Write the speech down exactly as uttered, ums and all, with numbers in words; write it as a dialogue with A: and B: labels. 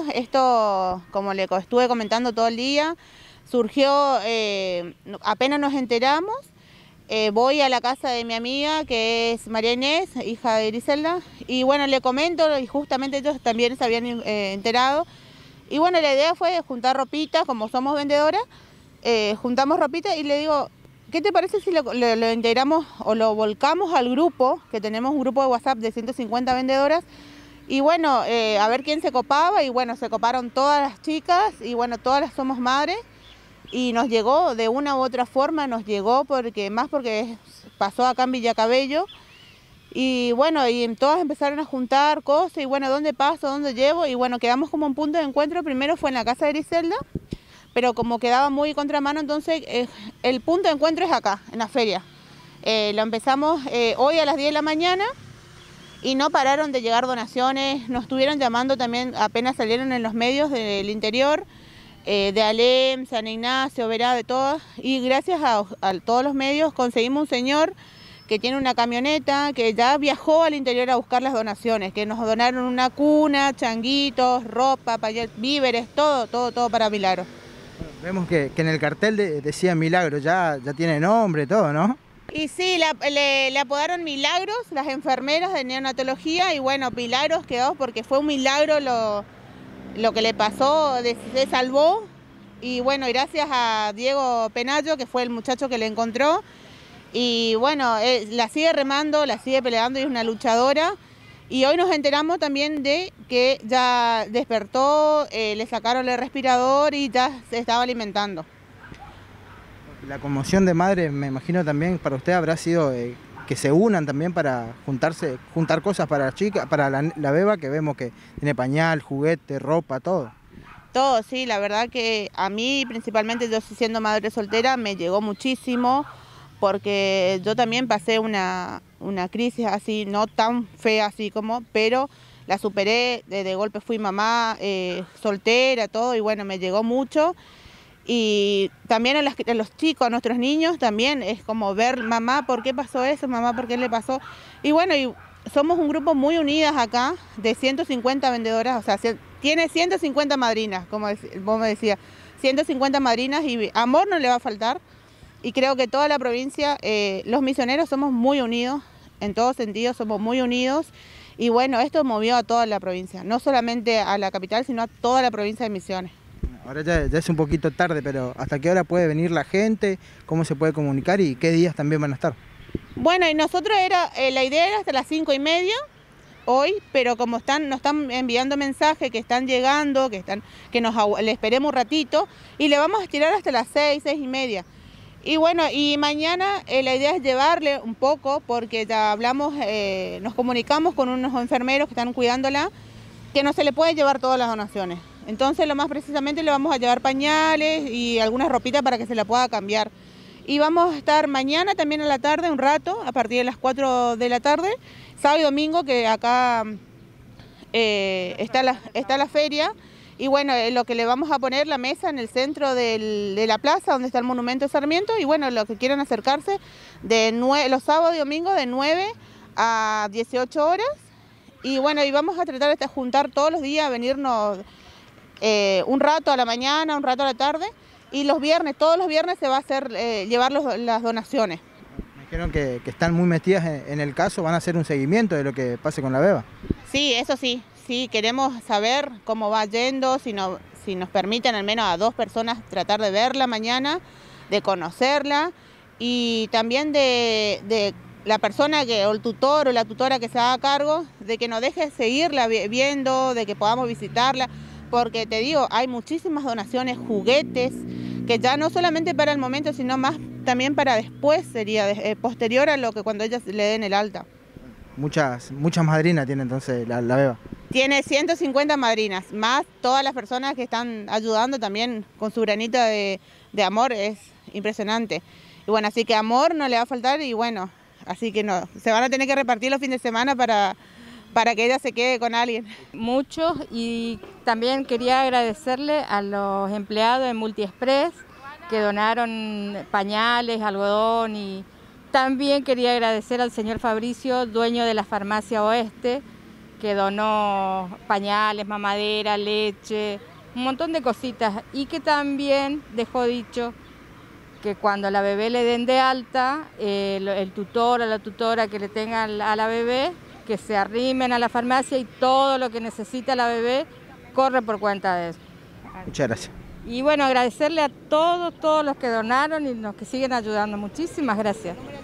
A: Esto, como le estuve comentando todo el día, surgió, eh, apenas nos enteramos, eh, voy a la casa de mi amiga, que es María Inés, hija de Griselda, y bueno, le comento, y justamente ellos también se habían eh, enterado, y bueno, la idea fue juntar ropita, como somos vendedoras, eh, juntamos ropita y le digo, ¿qué te parece si lo, lo, lo integramos o lo volcamos al grupo, que tenemos un grupo de WhatsApp de ciento cincuenta vendedoras? Y bueno, eh, a ver quién se copaba, y bueno, se coparon todas las chicas, y bueno, todas las somos madres, y nos llegó de una u otra forma, nos llegó porque más porque pasó acá en Villacabello, y bueno, y todas empezaron a juntar cosas, y bueno, ¿dónde paso? ¿Dónde llevo? Y bueno, quedamos como un punto de encuentro. Primero fue en la casa de Griselda, pero como quedaba muy contramano, entonces eh, el punto de encuentro es acá, en la feria. Eh, lo empezamos eh, hoy a las diez de la mañana, y no pararon de llegar donaciones, nos estuvieron llamando también, apenas salieron en los medios del interior, eh, de Alem, San Ignacio, Verá, de todas, y gracias a, a todos los medios conseguimos un señor que tiene una camioneta, que ya viajó al interior a buscar las donaciones, que nos donaron una cuna, changuitos, ropa, víveres, todo, todo, todo para Milagro.
B: Vemos que, que en el cartel de, decía Milagro, ya, ya tiene nombre, todo, ¿no?
A: Y sí, la, le, le apodaron Milagros, las enfermeras de neonatología, y bueno, Milagros quedó porque fue un milagro lo, lo que le pasó, se salvó, y bueno, gracias a Diego Penayo, que fue el muchacho que le encontró, y bueno, eh, la sigue remando, la sigue peleando y es una luchadora, y hoy nos enteramos también de que ya despertó, eh, le sacaron el respirador y ya se estaba alimentando.
B: La conmoción de madres, me imagino también para usted habrá sido eh, que se unan también para juntarse, juntar cosas para la chica, para la, la beba, que vemos que tiene pañal, juguete, ropa, todo.
A: Todo, sí, la verdad que a mí principalmente, yo siendo madre soltera, me llegó muchísimo, porque yo también pasé una, una crisis así, no tan fea así como, pero la superé, de, de golpe fui mamá eh, soltera, todo, y bueno, me llegó mucho. Y también a, las, a los chicos, a nuestros niños, también es como ver, mamá, ¿por qué pasó eso? Mamá, ¿por qué le pasó? Y bueno, y somos un grupo muy unidas acá, de ciento cincuenta vendedoras, o sea, tiene ciento cincuenta madrinas, como vos me decías, ciento cincuenta madrinas, y amor no le va a faltar. Y creo que toda la provincia, eh, los misioneros somos muy unidos, en todos sentidos somos muy unidos. Y bueno, esto movió a toda la provincia, no solamente a la capital, sino a toda la provincia de Misiones.
B: Ahora ya, ya es un poquito tarde, pero ¿hasta qué hora puede venir la gente? ¿Cómo se puede comunicar y qué días también van a estar?
A: Bueno, y nosotros era, eh, la idea era hasta las cinco y media hoy, pero como están, nos están enviando mensajes que están llegando, que están, que nos le esperemos un ratito, y le vamos a estirar hasta las seis, seis y media. Y bueno, y mañana eh, la idea es llevarle un poco, porque ya hablamos, eh, nos comunicamos con unos enfermeros que están cuidándola, que no se le puede llevar todas las donaciones. Entonces lo más precisamente le vamos a llevar pañales y algunas ropitas para que se la pueda cambiar. Y vamos a estar mañana también a la tarde, un rato, a partir de las cuatro de la tarde, sábado y domingo, que acá eh, está, la, está la feria. Y bueno, eh, lo que le vamos a poner la mesa en el centro del, de la plaza, donde está el monumento de Sarmiento. Y bueno, los que quieran acercarse, de nueve, los sábados y domingos de nueve a dieciocho horas. Y bueno, y vamos a tratar de juntar todos los días, venirnos eh, un rato a la mañana, un rato a la tarde, y los viernes, todos los viernes se va a hacer, eh, llevar los, las donaciones.
B: Me dijeron que, que están muy metidas en, en el caso, van a hacer un seguimiento de lo que pase con la beba.
A: Sí, eso sí, sí, queremos saber cómo va yendo, si, no, si nos permiten al menos a dos personas tratar de verla mañana, de conocerla, y también de... de la persona que, o el tutor o la tutora que se haga cargo, de que nos deje seguirla viendo, de que podamos visitarla, porque te digo, hay muchísimas donaciones, juguetes, que ya no solamente para el momento, sino más también para después, sería eh, posterior a lo que cuando ellas le den el alta.
B: Muchas, muchas madrinas tiene entonces la, la beba.
A: Tiene ciento cincuenta madrinas, más todas las personas que están ayudando también con su granito de, de amor, es impresionante. Y bueno, así que amor no le va a faltar, y bueno, así que no, se van a tener que repartir los fines de semana para, para que ella se quede con alguien.
C: Muchos, y también quería agradecerle a los empleados de Multiexpress que donaron pañales, algodón, y también quería agradecer al señor Fabricio, dueño de la farmacia Oeste, que donó pañales, mamadera, leche, un montón de cositas, y que también dejó dicho que cuando a la bebé le den de alta, eh, el, el tutor o la tutora que le tenga a la bebé, que se arrimen a la farmacia y todo lo que necesita la bebé corre por cuenta de eso.
B: Muchas gracias.
C: Y bueno, agradecerle a todos, todos los que donaron y los que siguen ayudando. Muchísimas gracias.